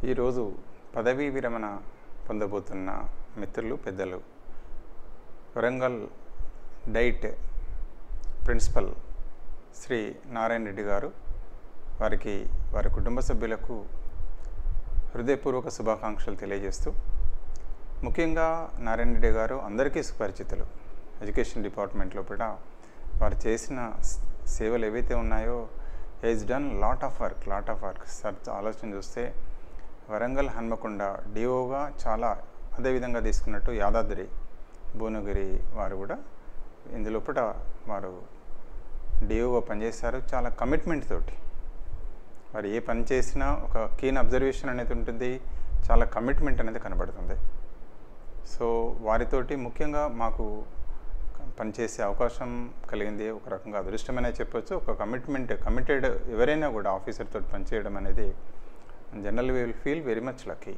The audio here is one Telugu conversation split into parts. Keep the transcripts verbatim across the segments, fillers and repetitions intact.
ఈరోజు పదవీ విరమణ పొందబోతున్న మిత్రులు పెద్దలు వరంగల్ డైట్ ప్రిన్సిపల్ శ్రీ నారాయణ రెడ్డి గారు వారికి వారి కుటుంబ సభ్యులకు హృదయపూర్వక శుభాకాంక్షలు తెలియజేస్తూ ముఖ్యంగా నారాయణ రెడ్డి గారు అందరికీ సుపరిచితులు. ఎడ్యుకేషన్ డిపార్ట్మెంట్లో కూడా వారు చేసిన సేవలు ఏవైతే ఉన్నాయో he's done lot of work lot of work sir ఆలోచన చూస్తే వరంగల్ హన్మకొండ డిఓగా చాలా అదేవిధంగా తీసుకున్నట్టు యాదాద్రి భువనగిరి వారు కూడా ఇందులోపట వారు డిఓగా పనిచేశారు. చాలా కమిట్మెంట్ తోటి వారు ఏ పని చేసినా ఒక కీన్ అబ్జర్వేషన్ అనేది ఉంటుంది, చాలా కమిట్మెంట్ అనేది కనబడుతుంది. సో వారితోటి ముఖ్యంగా మాకు పనిచేసే అవకాశం కలిగింది. ఒక రకంగా అదృష్టమనే చెప్పొచ్చు. ఒక కమిట్మెంట్ కమిటెడ్ ఎవరైనా కూడా ఆఫీసర్ తోటి పనిచేయడం అనేది general we will feel very much lucky.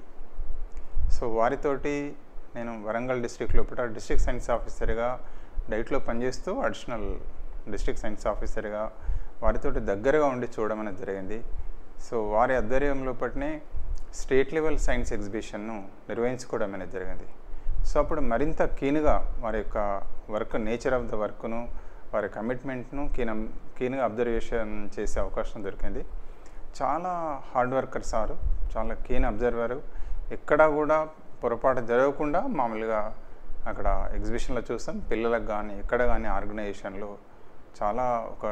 So వారితోటి నేను వరంగల్ డిస్ట్రిక్ట్ లోపల డిస్ట్రిక్ట్ సైన్స్ ఆఫీసర్గా డైట్లో పనిచేస్తూ అడిషనల్ డిస్ట్రిక్ట్ సైన్స్ ఆఫీసర్గా వారితోటి దగ్గరగా ఉండి చూడడం అనేది జరిగింది. సో వారి ఆధ్వర్యం లోపలనే స్టేట్ లెవెల్ సైన్స్ ఎగ్జిబిషన్ను నిర్వహించుకోవడం అనేది జరిగింది. సో అప్పుడు మరింత కీన్గా వారి యొక్క వర్క్ నేచర్ ఆఫ్ ద వర్క్ను వారి కమిట్మెంట్ను కీన కీన్గా అబ్జర్వేషన్ చేసే అవకాశం దొరికింది. చాలా హార్డ్ వర్కర్ సారు, చాలా కీన్ అబ్జర్వరు. ఎక్కడా కూడా పొరపాటు జరగకుండా మామూలుగా అక్కడ ఎగ్జిబిషన్లో చూస్తాం పిల్లలకు కానీ ఎక్కడ కానీ ఆర్గనైజేషన్లో చాలా ఒక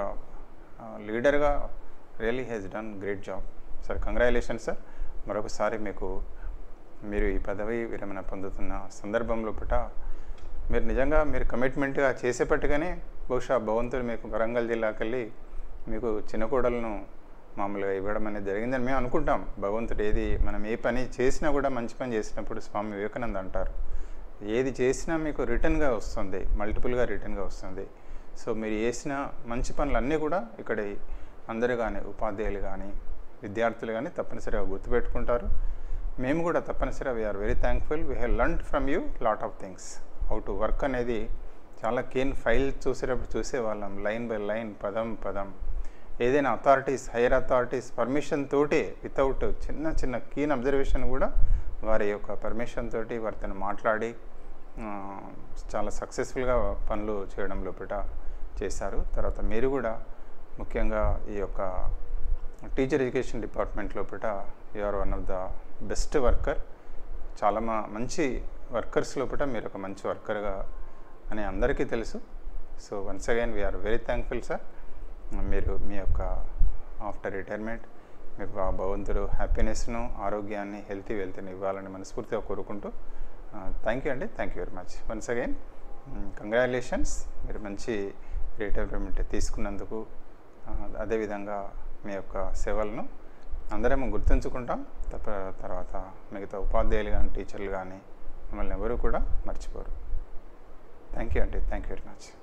లీడర్గా really he's done great job sir. Congratulations sir. మరొకసారి మీకు మీరు ఈ పదవి విరమణ పొందుతున్న సందర్భంలో పుట మీరు నిజంగా మీరు కమిట్మెంట్గా చేసేపట్టుగానే బహుశా భగవంతుడు మీకు వరంగల్ జిల్లాకి వెళ్ళి మీకు చిన్న కోడలను మామూలుగా ఇవ్వడం అనేది జరిగిందని మేము అనుకుంటాం. భగవంతుడు ఏది మనం ఏ పని చేసినా కూడా మంచి పని చేసినప్పుడు స్వామి వివేకానంద అంటారు, ఏది చేసినా మీకు రిటర్న్గా వస్తుంది, మల్టిపుల్గా రిటర్న్గా వస్తుంది. సో మీరు చేసిన మంచి పనులు అన్నీ కూడా ఇక్కడ అందరూ కానీ ఉపాధ్యాయులు కానీ విద్యార్థులు కానీ తప్పనిసరిగా గుర్తుపెట్టుకుంటారు. మేము కూడా తప్పనిసరిగా we are very thankful. We have learned from you lot of things. How to work అనేది చాలా కేన్ ఫైల్ చూసేటప్పుడు చూసేవాళ్ళం, లైన్ బై లైన్, పదం పదం. ఏదైనా అథారిటీస్ హైయర్ అథారిటీస్ పర్మిషన్ తోటి వితౌట్ చిన్న చిన్న కీన్ అబ్జర్వేషన్ కూడా వారి యొక్క పర్మిషన్ తోటి వారితో మాట్లాడి చాలా సక్సెస్ఫుల్గా పనులు చేయడం లోపల చేశారు. తర్వాత మీరు కూడా ముఖ్యంగా ఈ యొక్క టీచర్ ఎడ్యుకేషన్ డిపార్ట్మెంట్ లోపల you are one of the best worker. చాలా మా మంచి వర్కర్స్ లోపల మీరు ఒక మంచి వర్కర్గా అని అందరికీ తెలుసు. So once again we are very thankful sir. మీరు మీ యొక్క ఆఫ్టర్ రిటైర్మెంట్ మీకు ఆ భగవంతుడు హ్యాపీనెస్ను ఆరోగ్యాన్ని హెల్తీ వెల్త్ని ఇవ్వాలని మనస్ఫూర్తిగా కోరుకుంటూ థ్యాంక్ యూ అండి. Thank you very much. Once again congratulations. మీరు మంచి రిటైర్మెంట్ తీసుకున్నందుకు అదేవిధంగా మీ యొక్క సేవలను అందరం గుర్తుంచుకుంటాం. తప్ప తర్వాత మిగతా ఉపాధ్యాయులు కానీ టీచర్లు కానీ మిమ్మల్ని ఎవరు కూడా మర్చిపోరు. థ్యాంక్ యూ అండి. Thank you very much.